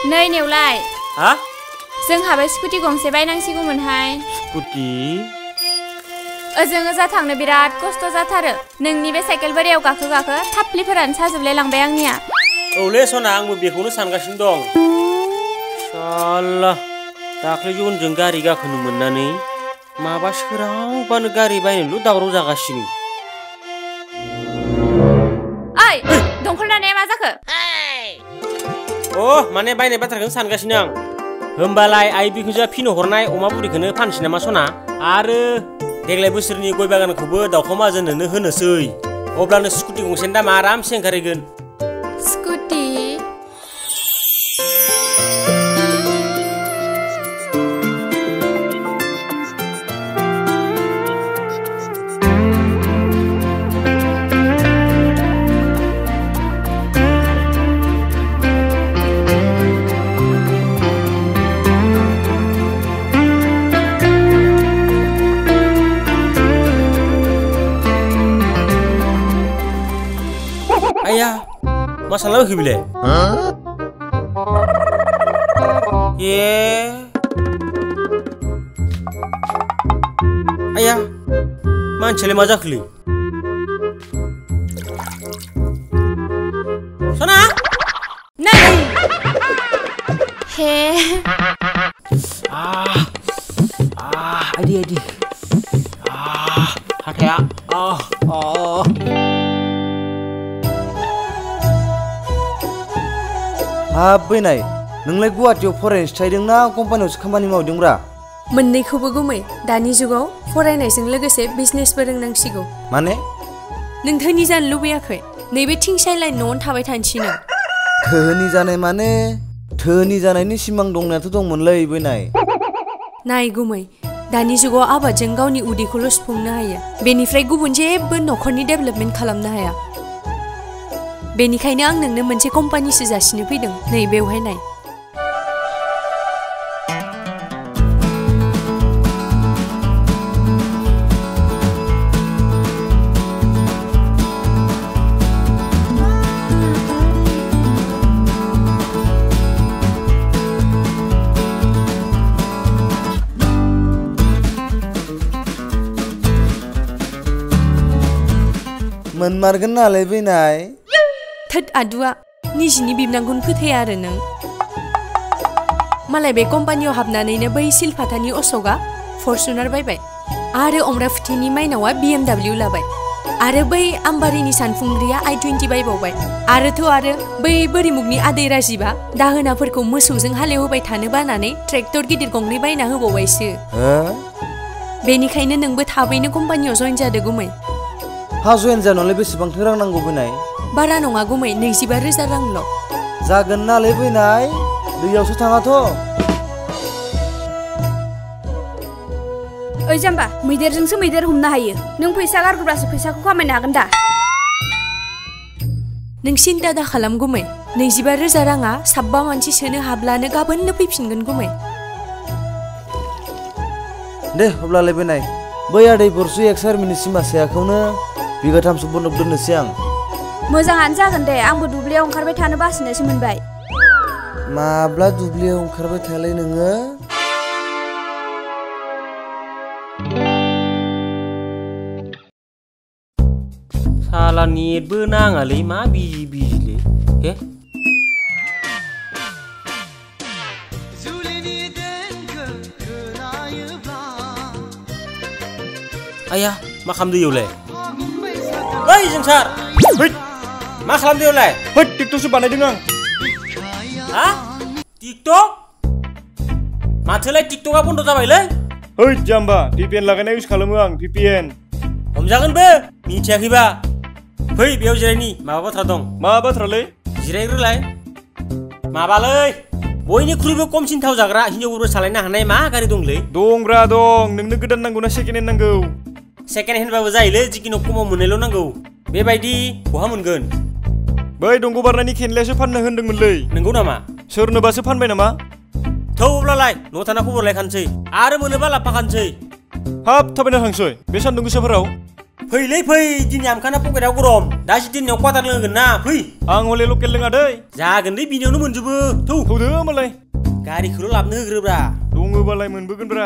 नै नेवलाय हा जोंहाबो स्कुटि गंसे बायनांसिगौमोनहाय स्कुटि ओजों ओजा थांनो बिराद खस्थ' जाथारो नोंनि बे साइकेल बोरायाव गाखो थाफ्लिफोरानो साजोबलाय लांबाय आंनिया औले सना आंबो बेखौनो सानगासिनो दं साल्ला दाख्लै जनजों गारि गाखोनो मोननानै माबा सोरांबानो गारि बायनोल' दावराव जागासिनो ओइ दंखल दानाया मा जाखो माने बायनाय बाथ्राखौनो सानगासिनो आं होमबालाय आइ बिखुनजोआ फिनो हरनाय अमा बुरिखौनो फानसै नामा सना आरो देग्लाय बोसोरनि गय बागानखौबो दाउखा माहाजोननो होनोसै अब्लानो स्कुटि गंसेनि दामा आरामसे ओंखारहैगोन scooty Ayah, masalah lagi bile? Ayah, mancele maja kli. Sana? Nah. He. Adi. Hati ya. हाबैनाय नोंलाय गुवाहाटीयाव फरायनोसो थाहैदोंना कम्पानियावसो खामानि मावदोंब्रा मोननैखौबो गुमै दानि जुगाव फरायनायजों लोगोसे बिजनेसबो रोंनांसिगौ माने नों धोनि जानो लुबैयाखै नैबे थिंसायलाय न'आवनो थाबाय थानोसै नों धोनि जानाय माने धोनि जानायनि सिमां दंनायाथ' दंमोनलै बैनाय नाय गुमै दानि जुगाव आबादजों गावनि उदैखौल' सुफुंनो हायो बेनिफ्राय गुबुन जेबो न'खरनि डेभेलपमेन्ट खालामनो हाया बेनिखायनो आं नोंनो मोनसे कम्पानिसो जासिनो फैदों नै बेवहाय नाय मोनमारगोन नालाय बैनाय थोद आदुआ निजिनि बिबनांखौनो फोथाया आरो नों मालाय बे कम्पानियाव हाबनानैनो बै सिलफाथानि अशकआ फर्चुनार बायबाय आरो अमराफुथिनि माइनावा BMW लाबाय आरो बै आम्बारिनि सानफुंग्रिया i20 बायबावबाय आरो बै बोरिमुगनि आदै राजिबा दाहोनाफोरखौ मोसौजों हालेवहोबाय थानो बानानै ट्रेक्टर गिदिर गंनै बायना होबावबायसो बेनिखायनो नोंबो थाबैनो कम्पानियाव जइन जादो गुमै हा जइन जानोलाय बेसेबांथो रां नांगौ बैनाय बारा नङा गुमै 25,000 रांल' जागोन नालाय बैनाय दैयावसो थाङाथ' ओइ जाम्बा मैदेरजोंसो मैदेर हमनो हायो नों फैसा गारग्रोबासो फैसाखौ खामायनो हागोन दा नों सिन्था दा खालाम गुमै 25,000 राङा साबा मानसि सोनो हाब्लानो गाबोननो फैफिनगोन गुमै दे अब्लालाय बैनाय बै आदै बरसु एक्सारमिनि सिमा सायाखौनो बिगाथामसो बनब दोननोसै आं मोजाङानो जागोन दे आंबो दुब्लियाव ओंखारबाय थानो बासिनोसो मोनबाय माब्ला दुब्लियाव ओंखारबाय थायालै नोङो साला नेटबो नाङालै मा बिजिलै हे आया मा खालामदो इयावलाय ओइ जोंसार मा खालामदो इयावलाय टिकटकसो बानायदों आं हा टिकटक माथोलाय टिकटकआ बन्द जाबायलै ओइ जाम्बा VPN लागायना इउज खालामो आं VPN हमजागोनबो मिथियाखैबा फै बेयाव जिरायनि माबा बाथ्रा दं मा बाथ्रालै जिरायग्रोलाय माबालै बयनिख्रुइबो खमसिन थाव जाग्रा हिनजावफोरबो सालायनो हानाय मा गारि दंलै दंब्रा दं नोंनो गोदान नांगौ ना सेकेन्ड हेन्ड नांगौ सेकेन्ड हेन्डबाबो जायोलै जिखुनु खमाव मोननायल' नांगौ बेबायदि बहा मोनगोन बै दंग' बारनायनि खेनलायासो फाननो होनदोंमोनलै नंगौ नामा सोरनोबासो फानबाय नामा थौ अब्लालाय न' थाना खबर लायखानोसै आरो मोनोबा लाबोफाखानोसै हाब थाबायना थांसै बे सान्दुं गोसाफोराव फैलै फै दिनै आमखाना पकेटाव गरम दा सिदिनाव क्वाटार लोंगोन ना फै आं हले लकेल लोङा दै जागोन दै बिनियावनो मोनजोबो थौ थौदो होमबालाय गारिखौल' लाबनो होग्रोब्रा दङोबालाय मोनबोगोनब्रा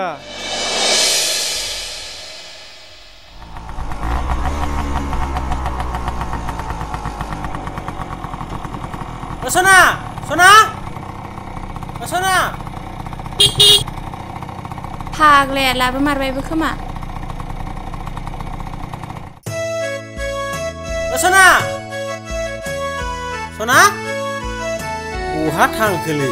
सना सना सना फाग्लाया लाबो मारबायबो खोमा सना सना बहा थांखोलै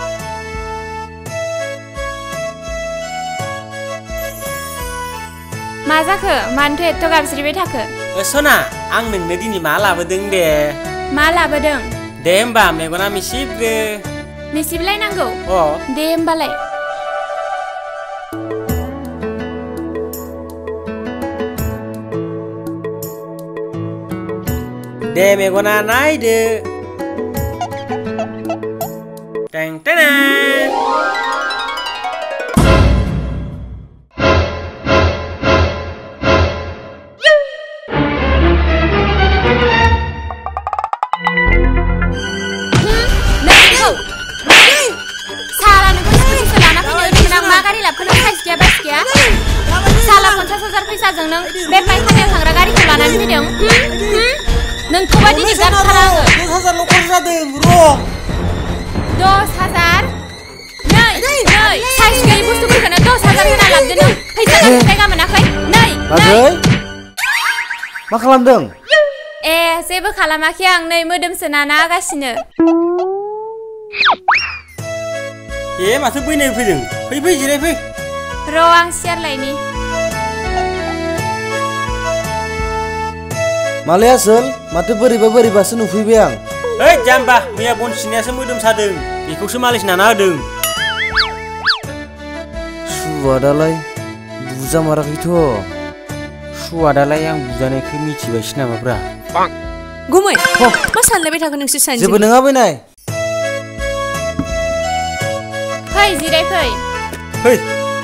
मा जाखो मानोथो एथ' गाबज्रिबाय थाखो सना आं नोंनो दिनै मा लाबोदों दे मा लाबोदों दे होमबा मेगना मिसिब्रो मिसिबलायनांगौ अ दे होमबालाय दे मेगना नायदो टें टें फैसाजों नों बे पायखानायाव थांग्रा गारिखौ लानानै फैदों नोंखौबा दिनै गारथारा आङो 10,000 खरस जादों र' 10,000 नै साइज गैयै बुस्थुफोरखौनो 10,000 होना लाबोदो नों फैसा गारनो जायगा मोनाखै नै मा खालामदों ए जेबो खालामाखै आं नै मोदोमसो नाना आगासिनो ए माथो बैनाय फैदों फै जिराय फै र' आं सियार लायनि मालाय आसोल माथो बोरैबासो नुफैबाय आं ओइ जाम्बा मैया बन सिनायासो मोदोम सादों बेखौसो मालिस नाना होदों सुवादालाय बुजामाराखैथ' सुवादालाय आं बुजानायखौ मिथिबायसो नामाब्रा गुमै मा सानलायबाय थागोन नोंसोर सानैजों जेबो नङा बैनाय फै जिराय फै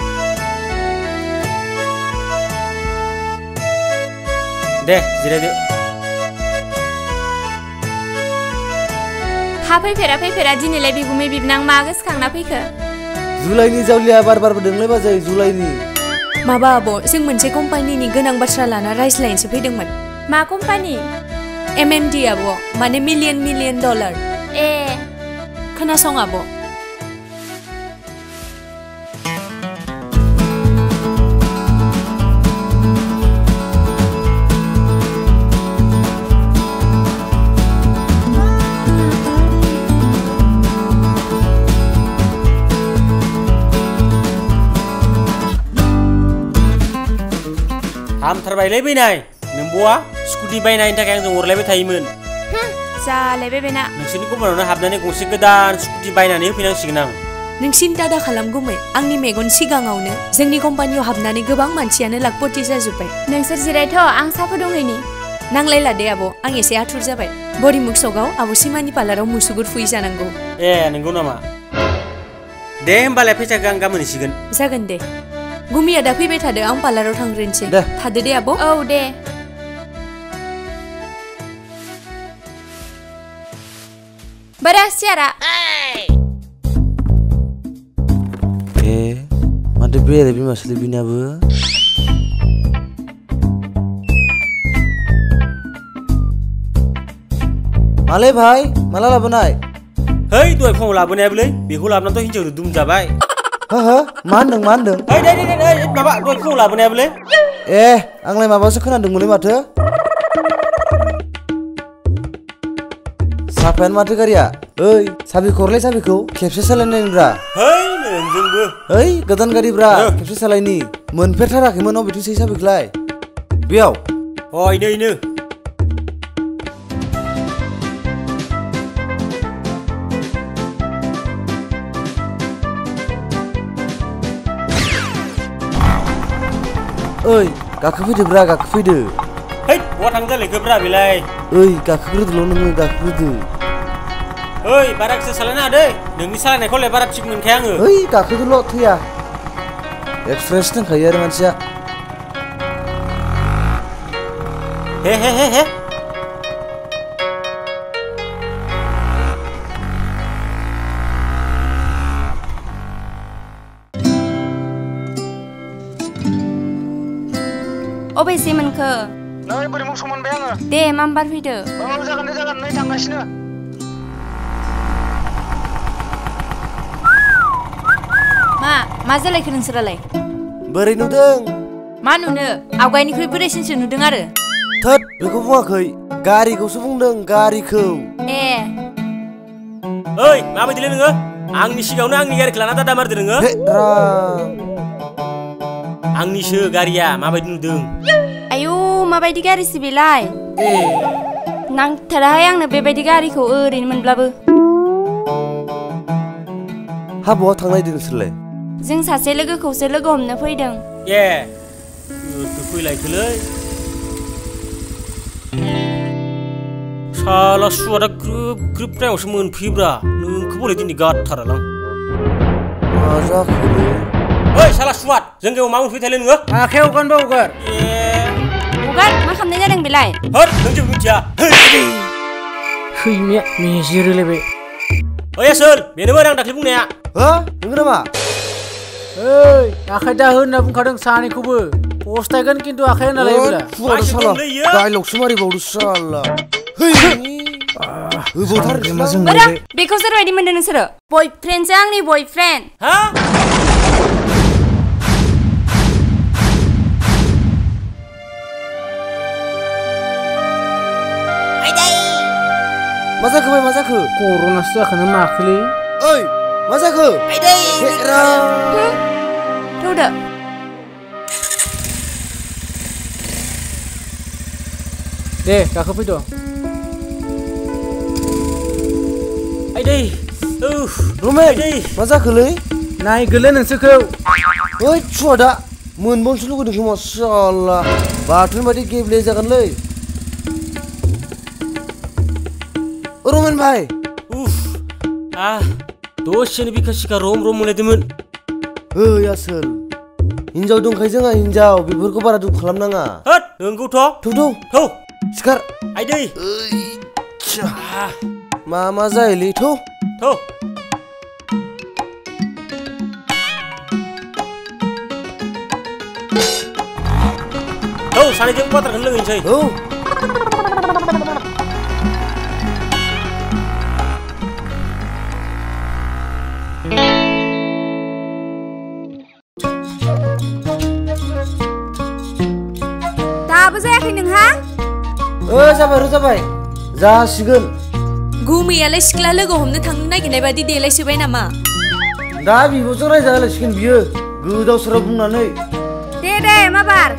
दे जिरायदो हा फैफेरा दिनैलाय बिगुमै बिबनां मा गोसोखांना फैखो जुलाइनि जावलिया बारबोदोंलाय बाजै जुलाइनि माबा आब' जों मोनसे कम्पानिनि गोनां बाथ्रा लाना रायज्लायनोसो फैदोंमोन मा कम्पानि MMD आब' माने मिलियन डलार ए खोनासं आब' हामथारबायलै बैनाय नोंब'आ स्कुटि बायनायनि थाखाय आंजों अरलायबाय थायोमोन जालायबाय बेना नोंसोरनि कम्पानियावनो हाबनानै गंसे गोदान स्कुटि बायनानै होफैनांसिगोन आं नों सिन्था दा खालाम गुमै आंनि मेगन सिगाङावनो जोंनि कम्पानियाव हाबनानै गोबां मानसियानो लाखपति जाजोब्बाय नोंसोर जिरायथ' आं साहा फुदुंहैनि नांलायला दे आब' आं एसे आथुर जाबाय बरिमुग सगाव आब' सिमानि पार्लाराव मुसुगुर फुइ जानांगौ ए नंगौ नामा दे होमबालाय फैसाखौ आं गाबोन होसिगोन जागोन दे गुमिया दा फैबाय थादो आं पार्लाराव थांग्रोनोसै थादो दे आब' औ दे बोरा सियारा माथो बेरे बिमासोलै बिनाबो मालै भाई माला लाबोनाय है दहाय फुङाव लाबोनायाबोलै बेखौ लाबोनाथ' हिनजावजों दुम जाबाय मा होनदों ओइ माबा दहाय फुङाव लाबोनायाबोलै ए आंलाय माबासो खोनादोंमोनलै माथो साफायानो माथो गारिया ओइ साबिखौ हरलाय साबिखौ खेबसे सालायनायनिब्रा है नोंजोंबो ओइ गोदान गारिब्रा खेबसे सालायनि मोनफेरथाराखैमोन अबेथो साबिखौलाय बेयाव इनो ओइ गाखोफैदोब्रा गाखोफैदो है बहा थांनो जालायखोब्रा बेलाय ओइ गाखोग्रोदोल' नोङो गाखोग्रोदो ओइ बारा गोसा सालायनाङा दै नोंनि सालायनायखौलाय बारा थिग मोनखाया आङो ओइ गाखोदोल' थैया एक्सपिरियेन्स दंखायो आरो मानसिया हे अबेसे मोनखो नै बोरै मोसौ मोनबाय आङो दे माम्बार फैदो औ जागोन नै थांगासिनो मा जालायखो नोंसोरालाय बोरै नुदों मा नुनो आवगायनिख्रुइ बोरायसिनसो नुदों आरो थोद बेखौ बुङाखै गारिखौसो बुंदों गारिखौ ए ओइ माबायदिलै नोङो आंनि सिगाङावनो आंनि गारिखौ लाना दादा मारदो नोङो हे राम आंनिसो गारिया माबायदि नुदों आयु माबायदि गारिसो बेलाय ए नांथाराहाय आंनो बेबायदि गारिखौ ओरैनो मोनब्लाबो हाबायाव थांनायदों नोंसोरलाय जों सासे लोगोखौसो लोगो हमनो फैदों ए फैलायखोलै साला सुवादा ग्रोब ग्रोब टाइमावसो मोनफैब्रा नोंखौ बोरै दिनै गारथारालां मा जाखोलै ओइ साला सुवाद जोंनियाव मा मोनफैथायलै नोङो आखायाव हगारबा हगार ए हगार मा खालामनाय जादों बेलाय होद नों जेबो मिथिया सैमाया मेजेरोलायबाय ओइ आसोल बेनोमोन आं दाख्लै बुंनाया हो नोंगो नामा ओइ आखाइ दाहो होनना बुंखादों सानैखौबो पस्टायगोन खिन्थु आखाइ होना लायोब्ला फुवार साला डायलगसो मारिबावदो साला है होबावथार बोरा बेखौ सोरबायदि मोनदों नोंसोरो बयफ्रेन्डसो आंनि बयफ्रेन्ड हा मा जाखो मा जाखो कर'नासो जाखोना माखोलै ओइ मा जाखो हे राम थौदो दे गाखोफैद' आइदै रमेन मा जाखोलै नायगोलै नोंसोरखौ ओइ सुवादा मोनबावनोसो लुगैदों खोमा साला बाथोन बायदि गेब्ले जागोनलै रमेन भाई दसेनो बिखा सिखा रम रम मोनलायदोंमोन ओइ आसोल हिन्जाव दंखायो जोंहा हिन्जाव बेफोरखौ बारा दुखु खालामनाङा होद नोंगौथ' थौ सिखार आइदै मा जायोलै थौ सानैजों बाथ्राखौनो लोगैनोसै औ दाबो जायाखै नोंहा जाबाय जासिगोन गुमैयालाय सिख्ला लोगो हमनो थांनो नागिरनाय बादि देलायसोबाय नामा दा बिब'जों रायजालायसिगोन बियो गोदाव सोराव बुंनानै दे माबार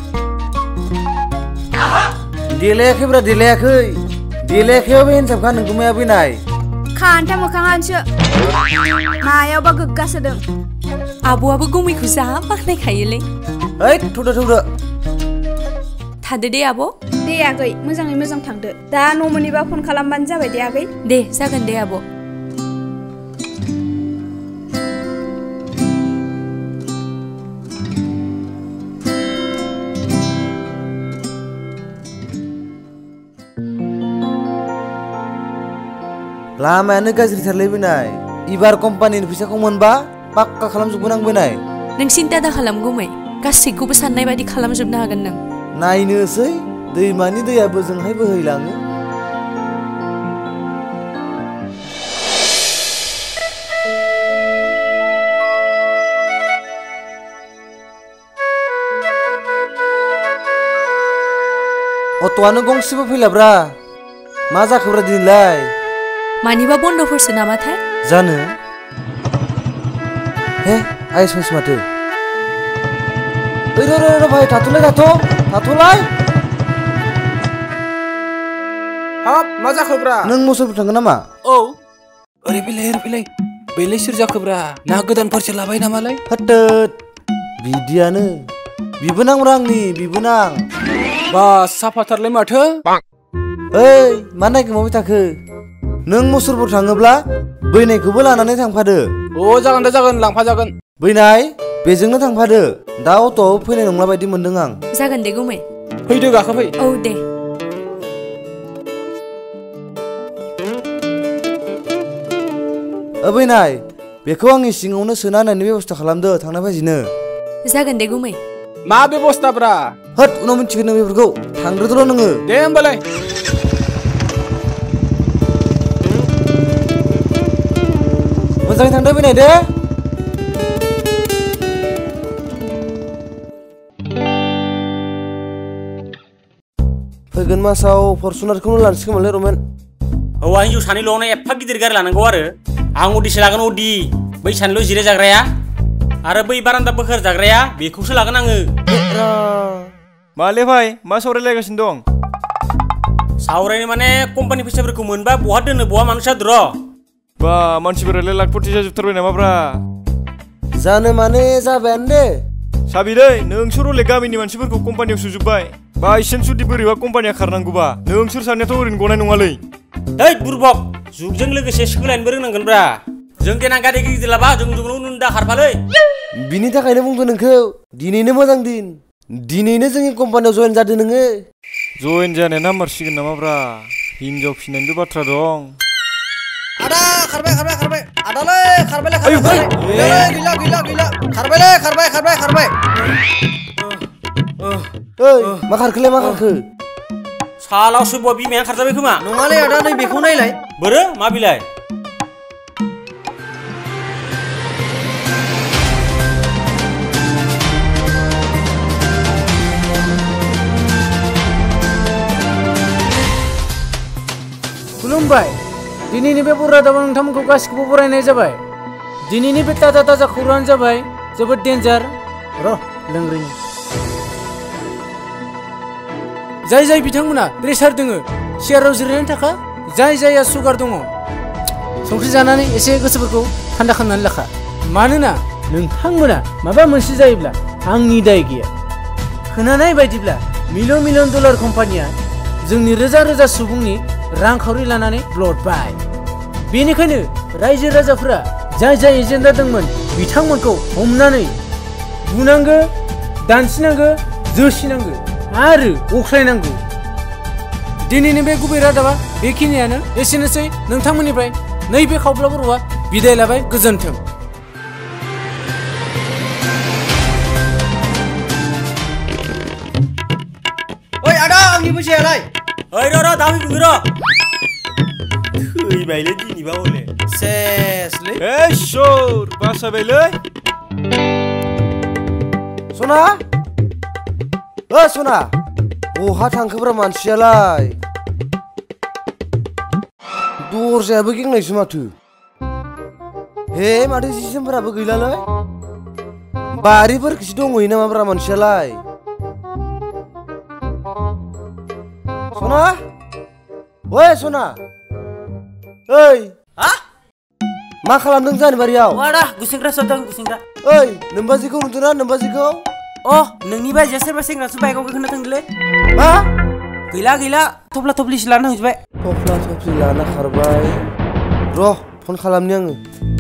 देलायाखैब्रा देलायाखैबाबो हिनजावखा नोंगुमाया फैनाय खान्था मोखाङानोसो मायावबा गोग्गासोदों आब'आबो गुमैखौ जा बाख्नायखायोलै ओइ थौदो थादो दे आब' दे आगै मोजाङै मोजां थांदो दा न' मोनैबा फन खालामबानो जाबाय दे आगै दे जागोन दे आब' लामायानो गाज्रिथारलै फैनाय इबार कम्पानिनि फैसाखौ मोनबा पाक्का खालामजोबगोन आं फैनाय नों सिन्था दा खालाम गुमै गासैखौबो साननाय बादि खालामजोबनो हागोन नों नायनोसै दैमानि दैया बोजोंहाय बोहैलाङो अट'आनो गंसेबो फैलाब्रा मा जाखोब्रा दिनैलाय मानिबा बन्द'फोरसो नामाथाय जानो हे आइस माइस माथो ओइ र भाइ थाथ'लाय हाब मा जाखोब्रा नों मोसौफोर थांगोन नामा औ ओरै फैलाय बेलाय सोर जाखोब्रा ना गोदानफोरसो लाबाय नामालाय हथोद बिदियानो बिबोनांब्रा आंनि बिबोनां बा साफाथारलाय माथो ओइ मा नायखोमाबाय थाखो नों मुसुरफोर थाङोब्ला बैनायखौबो लानानै थांफादो अ जागोन लांफाजागोन बैनाय बेजोंनो थांफादो दा अट'आव फैनाय नंला बायदि मोनदों आं जागोन दे गुमै फैदो गाखोफै औ दे बै नाय बेखौ आंनि सिङावनो सोना होनायनि बेबस्था खालामदो थांनाय बायदिनो जागोन दे गुमै मा बेबस्थाब्रा होद उनाव मिथिगोन नों बेफोरखौ थांग्रोदोल' नोङो दे होमबालाय मोजाङै थांदो फैनाय दे फैगोन मासाव फरचुनारखौनो लानोसै खोमालै रमेन हौवा हिन्जाव सानैल'आवनो एफा गिदिर गारि लानांगौ आरो आं अडिसो लागोन अडि बै सानैल' जिराय जाग्राया आरो बै बारान्दा बोखोर जाग्राया बेखौसो लागोन आङो माले भाई मा सावरायलायगासिनो दं सावरायनो माने कम्पानि फैसाफोरखौ मोनबा बहा दोनो बहा मानुसा दर बा मानसिफोरालाय लाखपति जाजोबथारबाय नामाब्रा जानो माने जाबायानो दे साबिलै नोंसोर हले गामिनि मानसिफोरखौ कम्पानियाव सोजोब्बाय बाइसेन्स जुदि बोरैबा कम्पानिया खारनांगौबा नोंसोर सानैयाथ' ओरैनो गनाय नङालै हैद बुरबक जुगजों लोगोसे सोलायनोबो रोंनांगोनब्रा जों देनां गारि गिदिर लाबा जोंनो दा खारफालै बिनि थाखायनो बुंदो नोंखौ दिनैनो मोजां दिन दिनैनो जोंनि कम्पानियाव जयेन जादो नोङो जयेन जानाया नाम्बारसिगोन नामाब्रा हिनजाव फिनायनिबो बाथ्रा दं आदा खारबाय आदालै खारबाय गैला खारबाय ओइ मा खारखोलाय मा खारखो सालावसो बवा बिमाया खारजाबाय खोमा नङालै आदा नै बेखौ नायलाय बोरो मा बिलाय खुलुमबाय दिनैनि बे बर' रादाबाव नोंथांमोनखौ गासिखौबो बरायनाय जाबाय दिनैनि बे ताजा खौराङानो जाबाय जोबोद डेन्जार लोंग्रोनि जाय बिथांमोना प्रेसार दोङो चेयाराव जिरायनानै थाखा जायहा सुगार दङ संख्रि जानानै एसे गोसोफोरखौ थान्दा खालामनानै लाखा मानोना नोंथांमोना माबा मोनसे जायोब्ला आंनि दाय गैया खोनानाय बायदिब्ला मिलियन डलार कम्पानिया जोंनि रोजा सुबुंनि रांखावरि लानानै ब्लडबाय बेनिखायनो रायजो राजाफोरा जाय एजेन्डा दंमोन बिथांमोनखौ हमनानै बुनांगो दानसिनांगो जोसिनांगो आरो अख्लायनांगौ दिनैनि बे गुबै रादाबा बेखिनियानो एसेनोसै नोंथांमोननिफ्राय नैबे खावब्ला बर'आ बिदाय लाबाय गोजोन्थों ओइ आदा आंनि फैसायालाय ओइ र' दा फैगोन र' थैबायलै दिनैबा हले सेसलै ए सर बासाबायलै सना सना बहा थांखोब्रा मानसियालाय दरजायाबो गेंनायसो माथो हे माथो जिसोमफोराबो गैलालै बारिफोरखौसो दंहैयो नामाब्रा मानसियालाय सना ओइ सना ओइ मा खालामदों जानि बारियाव आदा गुसेंग्रा सदों गुसेंग्रा ओइ नोमबाजिखौ नुदोंना नोमबाजिखौ नोंनि बायदिया सोरबा सेंग्रासो बाइकआव गाखोना थांदोंलै मा गैला थफ्ला थफ्लिसो लाना थांजोबबाय थफ्ला थफ्लि लाना खारबाय र' फन खालामनि आङो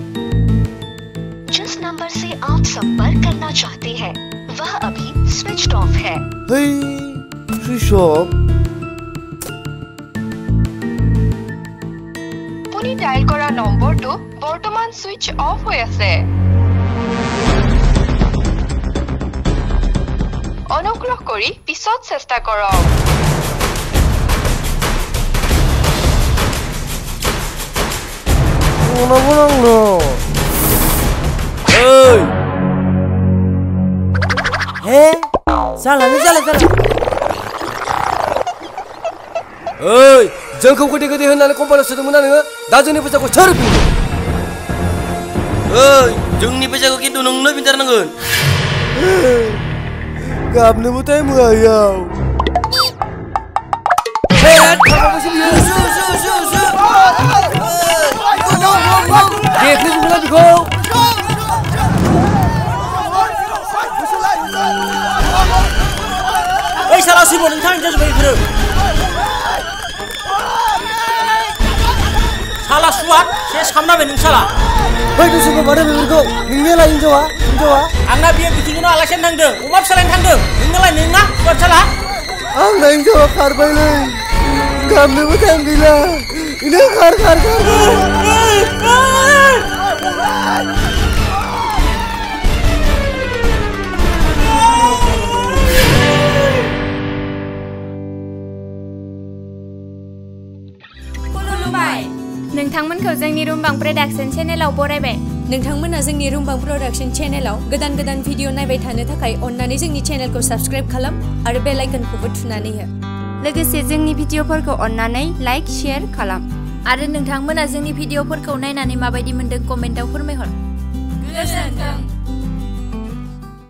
जिस नंबर से आप संपर्क करना चाहते हैं वह अभी स्विच ऑफ है है स्विच ऑफ पुनी डायल करा নম্বৰটো বৰ্তমান সুইচ অফ হৈ আছে অনুগ্ৰহ কৰি পিছত চেষ্টা কৰক ओइ हे जाला ओइ जोंखौ गोदै होननानै कम्पानियाव सोदोंमोन ना नोङो दा जोंनि फैसाखौ सोर होफिनगोन ओइ जोंनि फैसाखौ खिन्थु नोंनो फिनथारनांगोन गाबनोबो टाइम होआयाव देख्रुजोबोला बेखौ ओइ साला सिबो नोंथां जाजोब्बाय बेफोरो साला सुवा सेस खालामनाबाय नों साला बै दसेखौ माथो बेफोरखौ नोंनियालाय हिनजावा आंना बियो बिथिंखौनो आलासियानो थांदों अमा फिसा लायनो थांदों नोंनालाय नोंना सुवा साला आंना हिनजावा खारबायलै गाबनोबो टाइम गैला इनो खार खुलुमबाय नोंथांमोनखौ जोंनि रुमबां प्रडाक्शन चेनेलाव बरायबाय नोंथांमोना जोंनि रुमबां प्रडाक्शन चेनेलाव गोदान गोदान भिडिअ नायबाय थानो थाखाय अन्नानै जोंनि चेनेलखौ साबस्क्राइब खालाम आरो बेल आइकनखौबो थुनानै हो लोगोसे जोंनि भिडिअफोरखौ अन्नानै लाइक शेयार खालाम आरो नोंथांमोना जोंनि भिडिअफोरखौ नायनानै माबायदि मोनदों कमेन्टआव फोरमायहर